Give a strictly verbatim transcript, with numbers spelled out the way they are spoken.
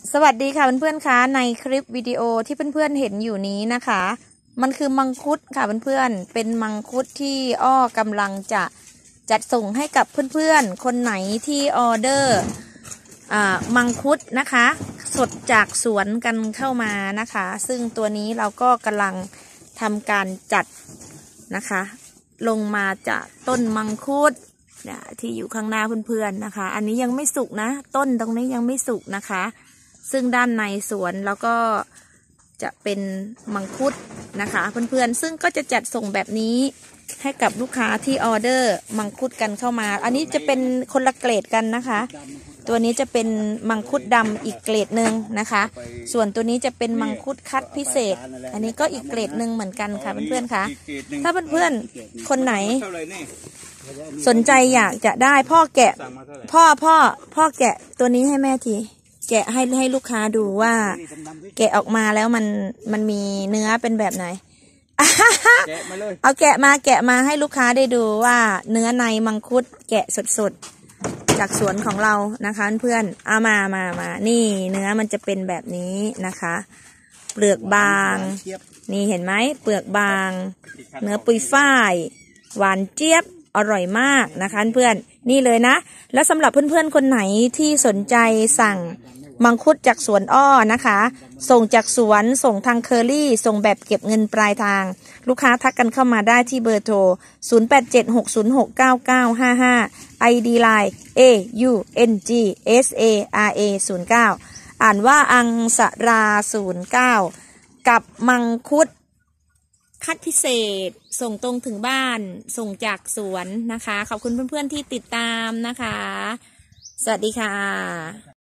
สวัสดีค่ะเพื่อนๆคะในคลิปวิดีโอที่เพื่อนๆเห็นอยู่นี้นะคะมันคือมังคุดค่ะเพื่อนๆเป็นมังคุดที่อ้อกำลังจะจัดส่งให้กับเพื่อนๆคนไหนที่ออเดอร์อ่ามังคุดนะคะสดจากสวนกันเข้ามานะคะซึ่งตัวนี้เราก็กำลังทำการจัดนะคะลงมาจากต้นมังคุดเนี่ยที่อยู่ข้างหน้าเพื่อนๆนะคะอันนี้ยังไม่สุกนะต้นตรงนี้ยังไม่สุกนะคะซึ่งด้านในสวนแล้วก็จะเป็นมังคุดนะคะเพื่อนๆซึ่งก็จะจัดส่งแบบนี้ให้กับลูกค้าที่ออเดอร์มังคุดกันเข้ามาอันนี้จะเป็นคนละเกรดกันนะคะตัวนี้จะเป็นมังคุดดำอีกเกรดหนึ่งนะคะส่วนตัวนี้จะเป็นมังคุดคัดพิเศษอันนี้ก็อีกเกรดหนึ่งเหมือนกันค่ะเพื่อนๆคะถ้าเพื่อนๆคนไหนสนใจอยากจะได้พ่อแกะพ่อพ่อพ่อแกะตัวนี้ให้แม่ทีแกะให้ให้ลูกค้าดูว่าแกะออกมาแล้วมันมันมีเนื้อเป็นแบบไหนเอาแกะมาแกะมาให้ลูกค้าได้ดูว่าเนื้อในมังคุดแกะสดๆจากสวนของเรานะคะเพื่อนเอามามามานี่เนื้อมันจะเป็นแบบนี้นะคะเปลือกบางนี่เห็นไหมเปลือกบางเนื้อปุยฝ้ายหวานเจี๊ยบอร่อยมากนะคะเพื่อนนี่เลยนะแล้วสำหรับเพื่อนๆคนไหนที่สนใจสั่งมังคุดจากสวนอ้อนะคะส่งจากสวนส่งทางเคอรี่ส่งแบบเก็บเงินปลายทางลูกค้าทักกันเข้ามาได้ที่เบอร์โทรศูนย์ แปด เจ็ด หก ศูนย์ หก เก้า เก้า ห้า ห้า ไอ ดี ไลน์ เอ ยู เอ็น จี เอส เอ อาร์ เอ ศูนย์ เก้า อ่านว่าอังสราศูนย์เก้ากับมังคุดคัดพิเศษส่งตรงถึงบ้านส่งจากสวนนะคะขอบคุณเพื่อนๆที่ติดตามนะคะสวัสดีค่ะ